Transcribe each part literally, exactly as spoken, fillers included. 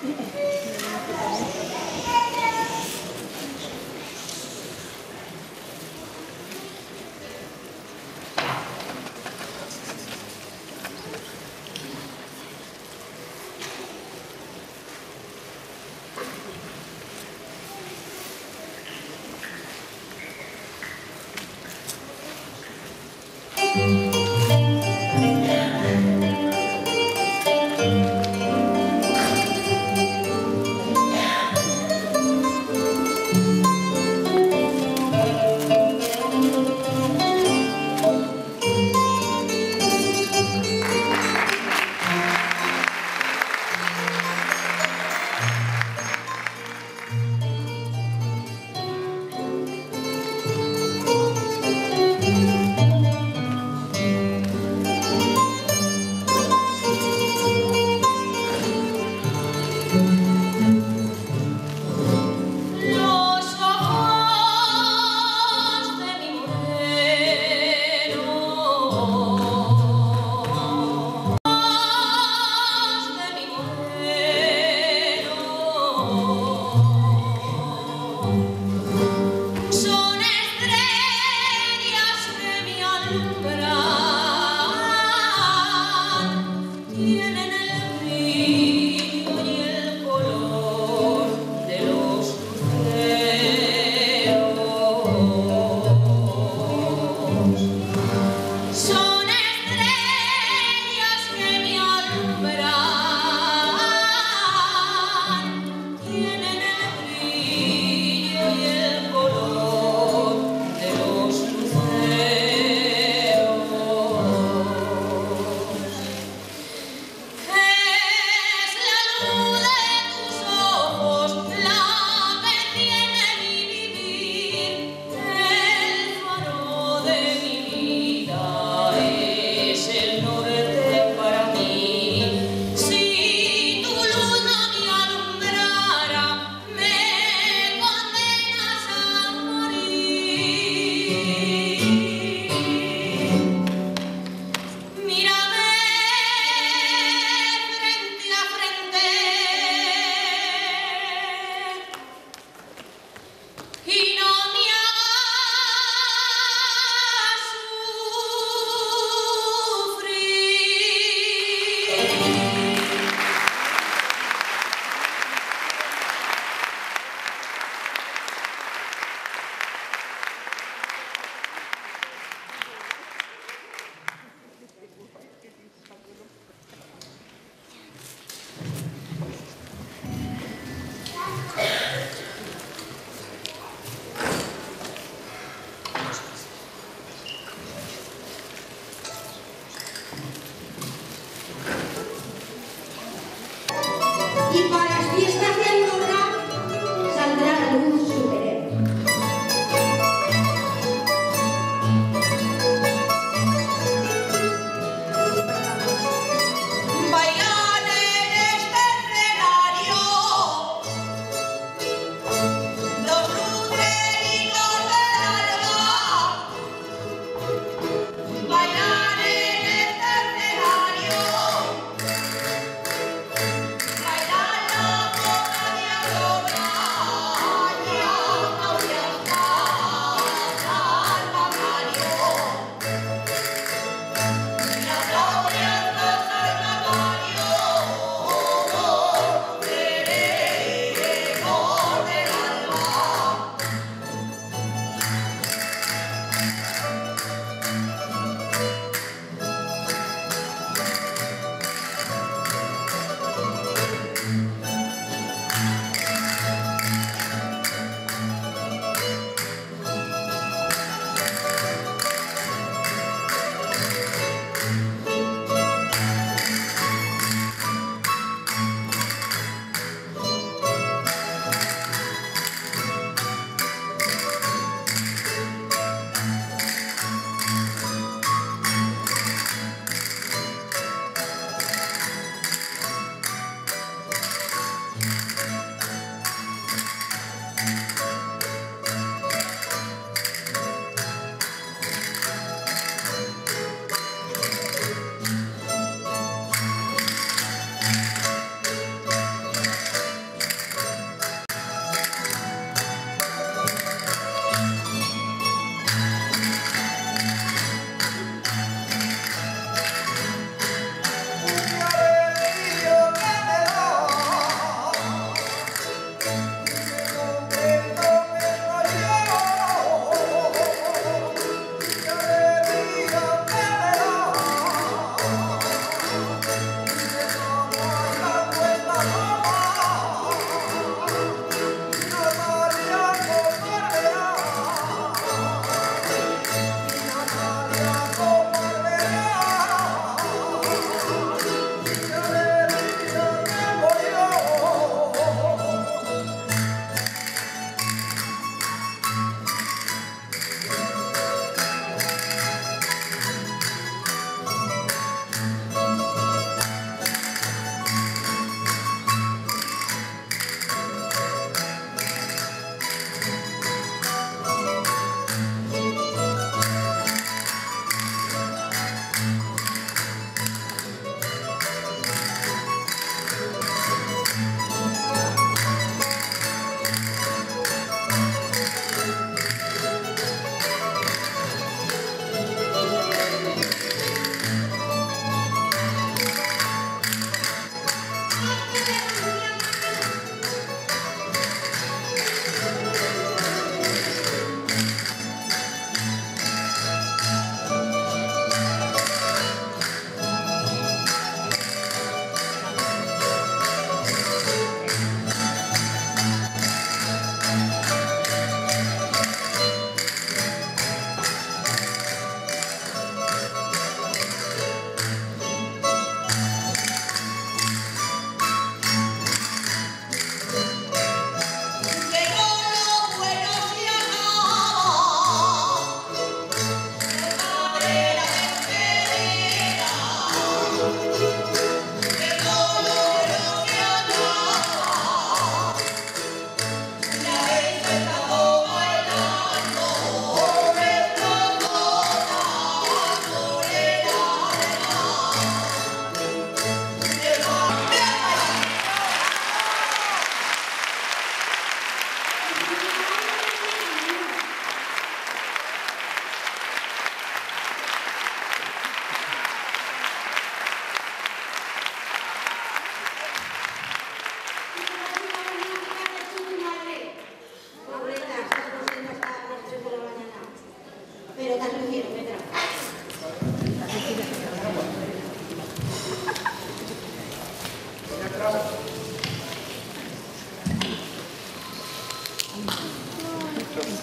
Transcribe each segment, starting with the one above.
Bailar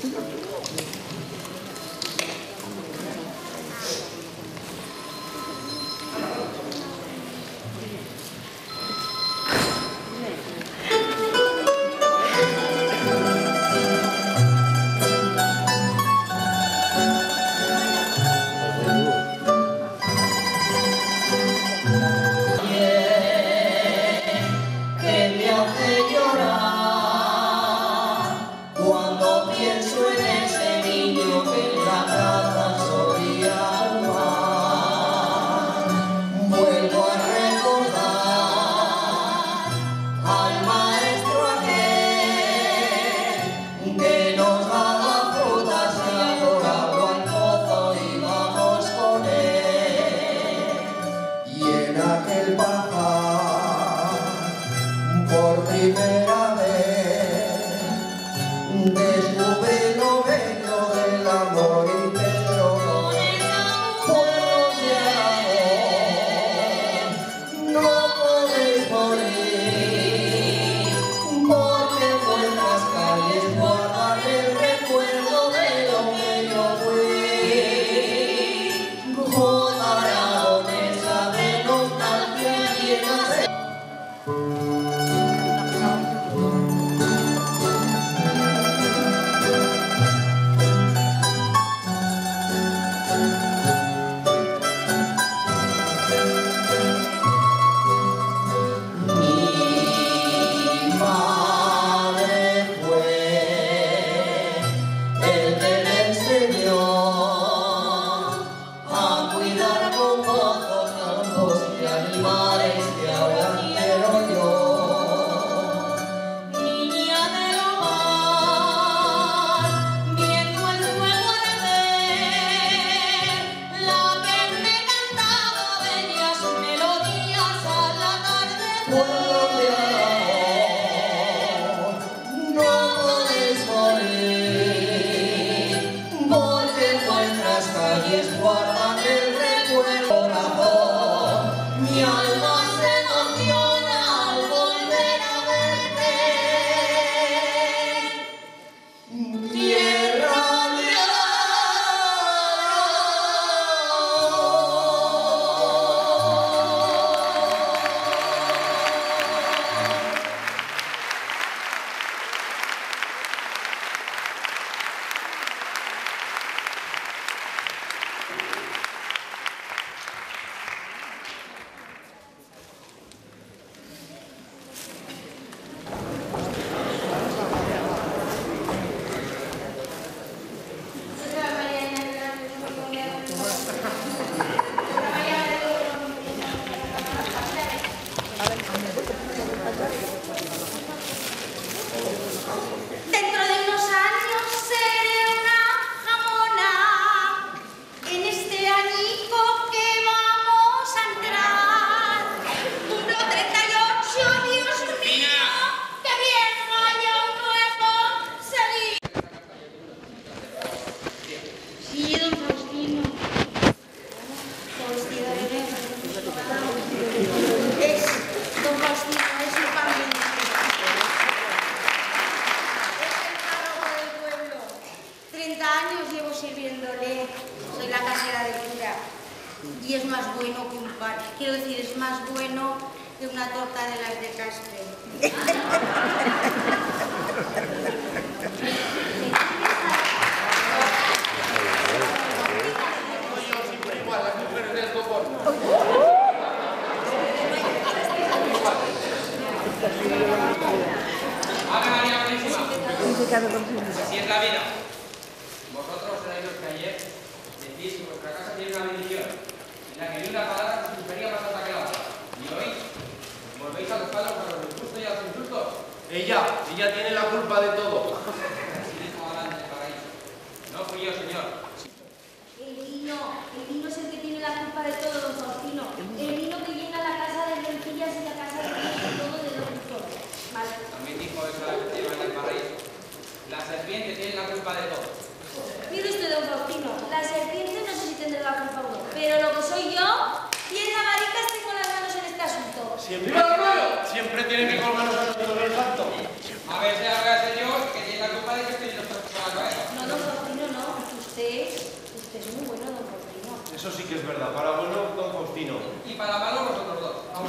Y es más bueno que un pan. Quiero decir, es más bueno que una torta de las de Castel. Así es la vida. Vosotros seréis los que ayer decís que vuestra casa tiene una bendición, en la que ni una palabra se sugería más alta que la otra. Y hoy volvéis a los palos a los disgustos y a los insultos. Ella, ella tiene la culpa de todo. Así mismo adelante, paraíso. No fui yo, señor. El vino, el vino es el que tiene la culpa de todo, don Faustino. El vino que llena la casa de lentillas y la casa de todo de los gustos. Vale. También dijo eso la efectiva en el paraíso. La serpiente tiene la culpa de todo. Mire usted, don Faustino, la serpiente no sé si tendrá la culpa o no, pero lo que soy yo, bien lavadicas tengo las manos en este asunto. Siempre Barruelo! Siempre tiene que colgarnos a nosotros el santo. A ver si ahora el señor que tiene la culpa de que estoy en los trozos a la cabeza. No, don Faustino, no. Usted, usted es muy bueno, don Faustino. Eso sí que es verdad. Para bueno, don Faustino. Y para malo vosotros dos. Vamos.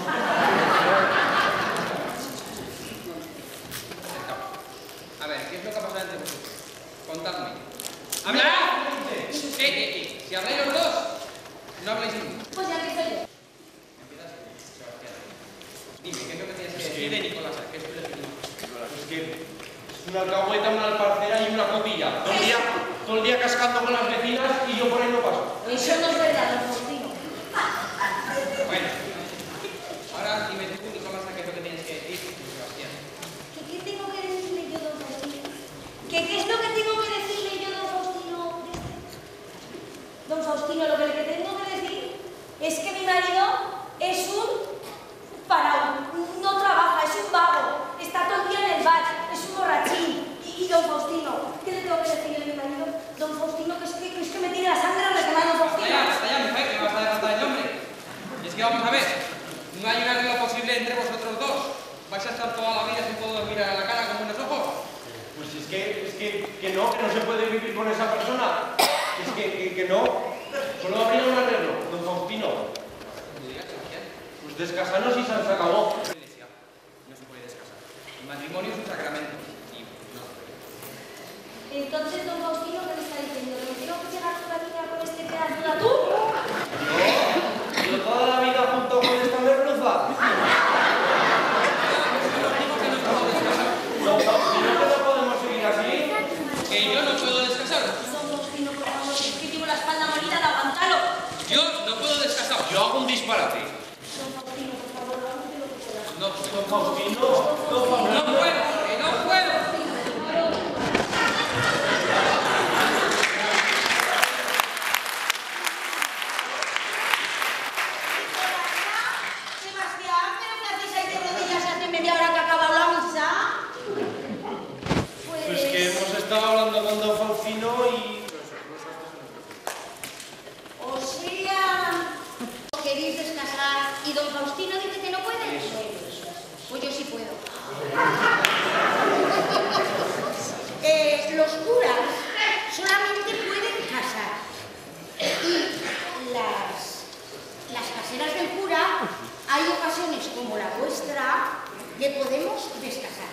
A ver, ¿qué es lo que ha pasado entre vosotros? Contadme. ¡Habla! Eh, eh, eh. Si habláis los dos, no habléis ninguno. Pues ya que soy yo. Empiezas, Sebastián. Dime, ¿qué es lo que tienes que decir de Nicolás? ¿Qué es tu definición? Es que es una alcahueta, una alparcera y una cotilla. Todo el día, todo el día cascando con las vecinas y yo por ahí no paso. Eso no es verdad, don Faustino. Bueno, ahora dime tú, Nicolás, ¿qué es lo que tienes que decir, Sebastián? ¿Qué, ¿Qué tengo que decirle yo, don Faustino? ¿Qué, ¿Qué es lo que tengo que decirle yo, don Faustino? Don Faustino, lo que le tengo que decir es que mi marido es un parado, no trabaja, es un vago, está todo el día en el bar, es un borrachín. Y, y don Faustino, ¿qué le tengo que decirle a mi marido? Don Faustino, que es que, que, es que me tiene la sangre requemada, don Basta Faustino. ya, basta ya, mujer, que me vas a adelantar el nombre. Y es que vamos a ver, no hay un arreglo posible entre vosotros dos. ¿Vais a estar toda la vida sin poder mirar a la cara con buenos ojos? Pues es que, es que, que no, que no se puede vivir con esa persona. Es que, que, que no. Solo habría un arreglo, don Faustino. ¿Me digas, Sebastián? Pues descasarnos y se acabó. La iglesia no se puede descasar. El matrimonio es un sacramento. Y no se puede. Entonces, don Faustino, ¿qué me está diciendo? ¿Que me tengo que llegar toda la vida con este pedazo de atún? No, yo toda la vida junto con esta merluza. No, Faustino, que no podemos seguir así. Que yo no puedo descasaros. Don Faustino, por favor, es que llevo la espalda molida de aguantarlo. Yo no puedo descasaros. Yo hago un disparate. Don Faustino, por favor, hágame lo que pueda. No Don puedo. Faustino, don Faustino. No puedo, que no puedo. Sebastián, ¿pero qué hacéis ahí de rodillas hace media hora que ha acabado la misa? Pues... Pues que hemos estado hablando con don Faustino y... O sea... ¿Queréis descasar y don Faustino dice que no puede? Pues yo sí puedo. Eh, los curas solamente pueden casar. Y las, las caseras del cura, hay ocasiones como la vuestra, que podemos descasar.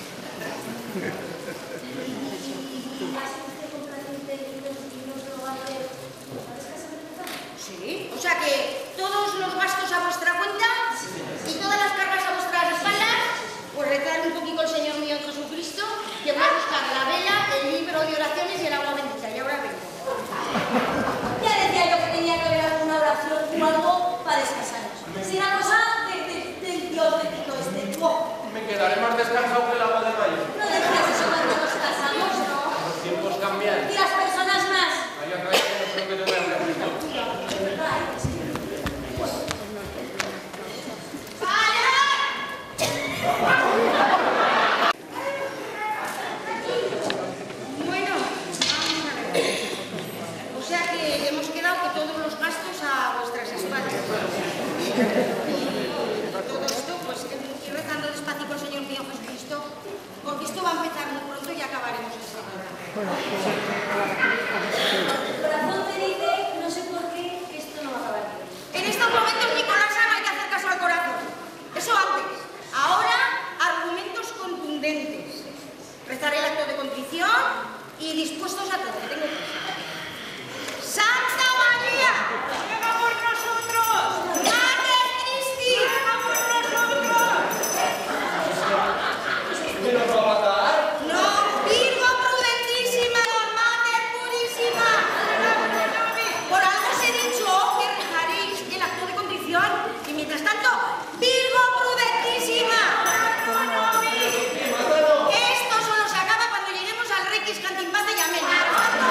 Sí, o sea que todos los gastos a vuestra cuenta y todas las cargas a vuestras espaldas, pues rezar un poquito al Señor mío Jesucristo, que voy a buscar la vela, el libro de oraciones y el agua bendita. Y ahora vengo. Ya decía yo que tenía que haber alguna oración o algo para descansaros. Si la cosa de, de, del Dios bendito este. ¡Oh! Me quedaré más descansado que el agua de mayo. No decías eso cuando nos casamos, ¿no? Los tiempos cambian. Y las personas más. Vaya, calla, que no sé lo que te voy a hablar. Bueno, vamos a ver. O sea que hemos quedado que todos los gastos a vuestras espaldas. Y todo esto, pues ir rezando despacito al Señor mío Jesucristo, porque esto va a empezar muy pronto y acabaremos enseguida. El corazón te dice, no sé por qué, que esto no va a acabar bien. En estos momentos, Nicolás, no hay que hacer caso al corazón. Eso antes. Ahora, argumentos contundentes. Rezar el acto de contrición y dispuestos a todo, que tengo prisa. ¡Santa María! ¡Ruega por nosotros! ¡Madre Cristi! ¡Ruega por nosotros! ¿Me los va a matar? ¡No! ¡Virgo prudentísima! ¡Mater purísima! Por algo os he dicho que rezaréis el acto de contrición y mientras tanto, ¡Virgo prudentísima! Esto solo se acaba cuando lleguemos al Requis Cantimpate y Amén.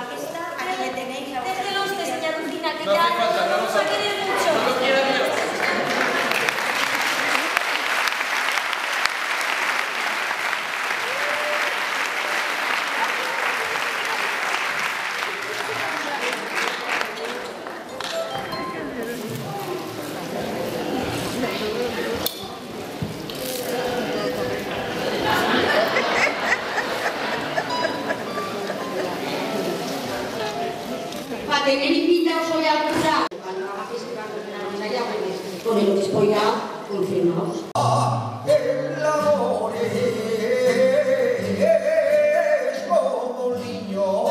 Está- Aquí le tenéis la vuestra Déjelo usted, petición. señora Lucina, que No ya hace falta, no vamos hace a querer mucho. No lo quiera Dios. Para tener invitados hoy al cura, cuando haga festival de la rosa ya vuelves con el obispo ya confirmados. El amor es como un niño.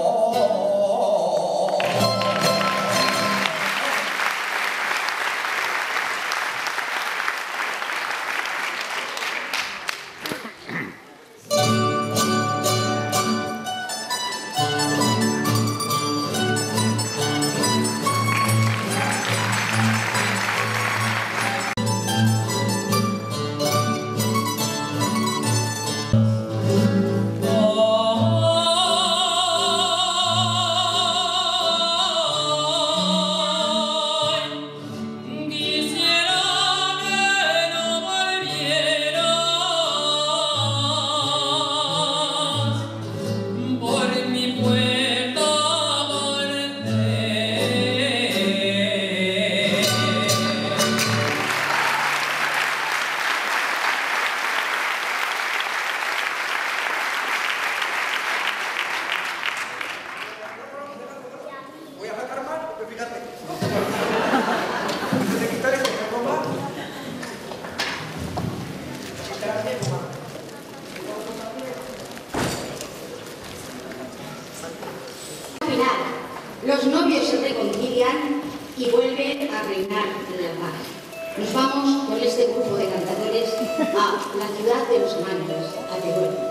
Voy a sacar más, pero fíjate. Antes de quitar esto, ¿me pongo más? Al final, los novios se reconcilian y vuelven a reinar la paz. Nos vamos con este grupo de cantadores a la ciudad de los ángeles, a Teruel.